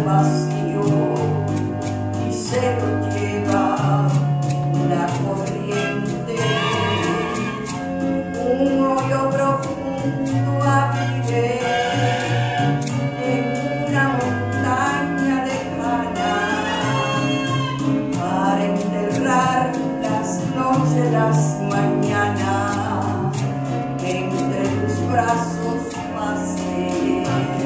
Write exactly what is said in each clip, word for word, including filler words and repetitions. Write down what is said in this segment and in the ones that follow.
vacío y se lo lleva la corriente. Un hoyo profundo abriré en una montaña lejana para enterrar las noches, las mañanas, entre tus brazos pasé.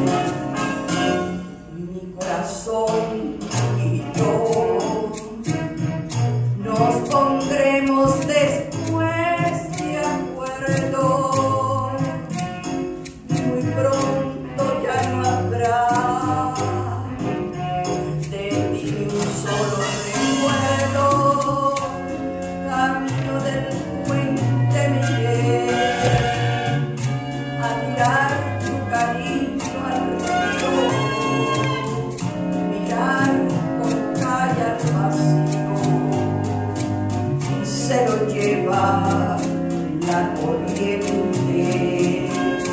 Mi corazón y yo nos pondremos después de acuerdo, muy pronto ya no habrá de ti ni un solo recuerdo. Camino del puente me iré a mirar tu cariño al río, mirar cómo calla el vacío y se lo lleva la corriente.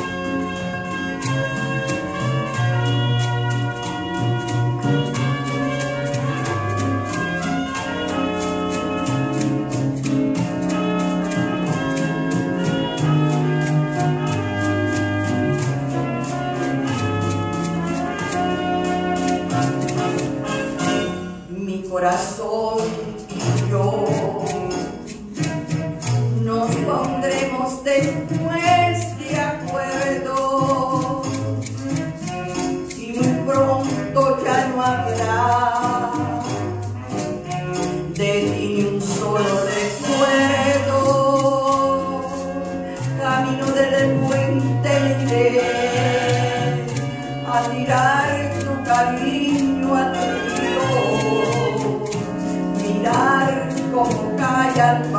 Mi corazón y yo nos pondremos después de acuerdo y muy pronto ya no habrá de ti ni un solo recuerdo. Camino del puente iré a tirar tu cariño al río, mirar cómo calla el